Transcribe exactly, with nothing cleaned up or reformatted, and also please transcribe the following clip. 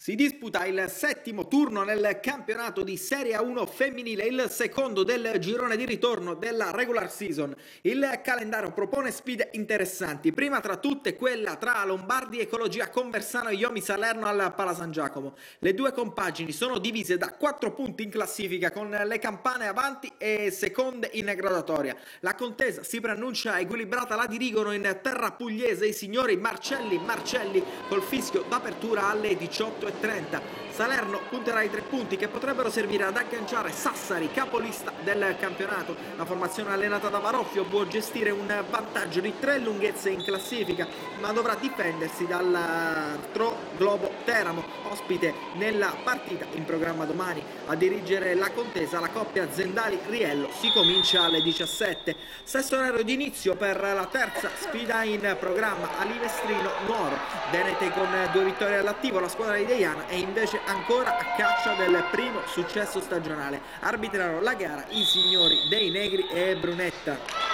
Si disputa il settimo turno nel campionato di Serie A uno femminile, il secondo del girone di ritorno della regular season. Il calendario propone sfide interessanti, prima tra tutte quella tra Lombardi Ecologia Conversano e Iomi Salerno al Pala San Giacomo. Le due compagini sono divise da quattro punti in classifica, con le campane avanti e seconde in graduatoria. La contesa si preannuncia equilibrata, la dirigono in terra pugliese i signori Marcelli Marcelli col fischio d'apertura alle diciotto e trenta. Salerno punterà ai tre punti che potrebbero servire ad agganciare Sassari, capolista del campionato. La formazione allenata da Varoffio può gestire un vantaggio di tre lunghezze in classifica, ma dovrà difendersi dall'altro Globo Teramo, ospite nella partita in programma domani. A dirigere la contesa la coppia Zendali-Riello. Si comincia alle diciassette. Sesto orario di inizio per la terza sfida in programma a Livestrino Nuoro. Venete con due vittorie all'attivo, la squadra di Deiana è invece ancora a caccia del primo successo stagionale. Arbitrano la gara i signori dei Negri e Brunetta.